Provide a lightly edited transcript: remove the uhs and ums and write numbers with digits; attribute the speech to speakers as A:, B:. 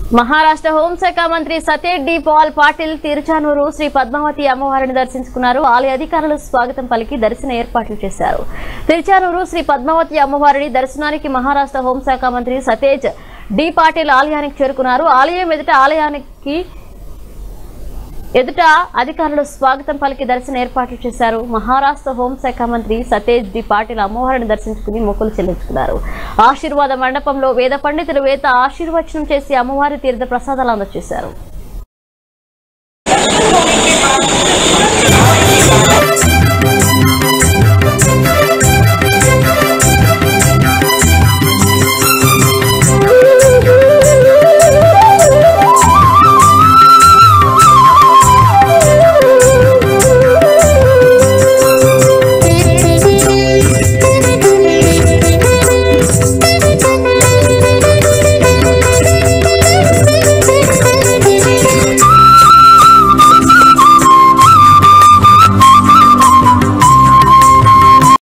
A: మహారాష్ట్ర హోంశాఖ మంత్రి సతేజ్ డి పాల్ పాటిల్ తిరుచానూరు శ్రీ పద్మావతి అమ్మవారిని దర్శించుకున్నారు. ఆలయ అధికారులు స్వాగతం పలికి దర్శన ఏర్పాట్లు చేశారు. తిరుచానూరు శ్రీ పద్మావతి అమ్మవారిని దర్శనానికి మహారాష్ట్ర హోంశాఖ మంత్రి సతేజ్ డి పాటిల్ ఆలయానికి చేరుకున్నారు. ఆలయం ఎదుట అధికారులు స్వాగతం పలికి దర్శన ఏర్పాట్లు చేశారు. మహారాష్ట్ర హోంశాఖ మంత్రి సతేజ్ డి పాటిల్ అమ్మవారిని దర్శించుకుని మొక్కులు చెల్లించుకున్నారు. ఆశీర్వాద మండపంలో వేద పండితులు ఆశీర్వచనం చేసి అమ్మవారి తీర్థ ప్రసాదాలు అందజేశారు.